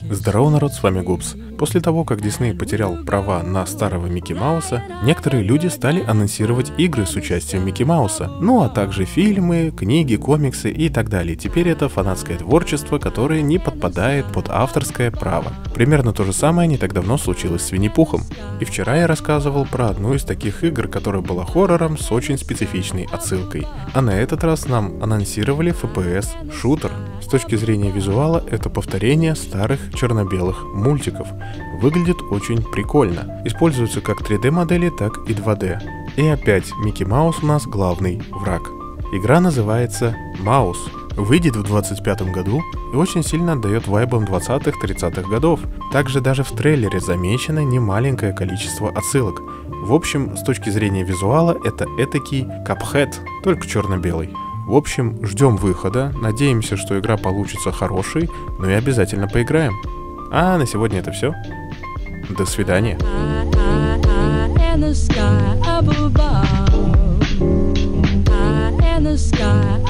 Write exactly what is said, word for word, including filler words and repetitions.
Здорово, народ, с вами Гупс. После того, как Дисней потерял права на старого Микки Мауса, некоторые люди стали анонсировать игры с участием Микки Мауса, ну а также фильмы, книги, комиксы и так далее. Теперь это фанатское творчество, которое не подпадает под авторское право. Примерно то же самое не так давно случилось с Винни-Пухом. И вчера я рассказывал про одну из таких игр, которая была хоррором с очень специфичной отсылкой. А на этот раз нам анонсировали эф пи эс-шутер. С точки зрения визуала, это повторение старых черно-белых мультиков. Выглядит очень прикольно. Используются как три дэ модели, так и два дэ. И опять Микки Маус у нас главный враг. Игра называется Маус. Выйдет в двадцать пятом году и очень сильно отдает вайбам двадцатых-тридцатых годов. Также даже в трейлере замечено немаленькое количество отсылок. В общем, с точки зрения визуала, это этакий Cuphead, только черно-белый. В общем, ждем выхода, надеемся, что игра получится хорошей, но и обязательно поиграем. А на сегодня это все. До свидания. In the sky above, high in the sky